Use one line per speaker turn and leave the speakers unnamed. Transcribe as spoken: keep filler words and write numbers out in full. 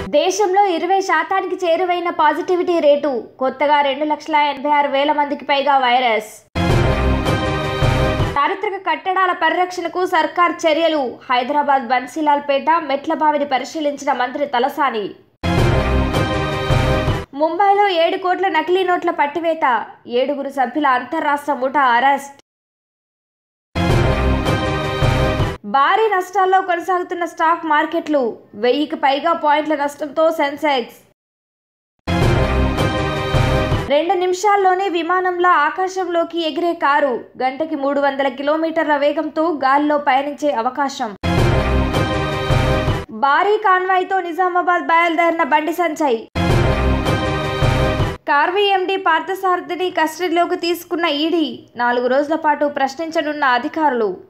దేశంలో ఇరవై శాతానికి చేరువైన పాజిటివిటీ రేటు. కొత్తగా రెండు లక్షల ఎనభై ఆరు వేల మందికి పైగా వైరస్. చారిత్రక కట్టడాల పరిరక్షణకు సర్కార్ చర్యలు. హైదరాబాద్ బన్సీలాల్పేట మెట్ల బావిని పరిశీలించిన మంత్రి తలసాని. ముంబైలో ఏడు కోట్ల నకిలీ నోట్ల పట్టివేత. ఏడుగురు సభ్యుల అంతర్రాష్ట్ర ముఠా అరెస్ట్. భారీ నష్టాల్లో కొనసాగుతున్న స్టాక్ మార్కెట్లు. వెయ్యికి పైగా పాయింట్ల నష్టంతో సెన్సెక్స్. రెండు నిమిషాల్లోనే విమానంలో ఆకాశంలోకి ఎగిరే కారు. గంటకి మూడు వందల కిలోమీటర్ల వేగంతో గాలిలో పయనించే అవకాశం. భారీ కాన్వాయ్తో నిజామాబాద్ బయలుదేరిన బండి సంజయ్. కార్వీ ఎండీ పార్థసారథిని కస్టడీలోకి తీసుకున్న ఈడీ. నాలుగు రోజుల పాటు ప్రశ్నించనున్న అధికారులు.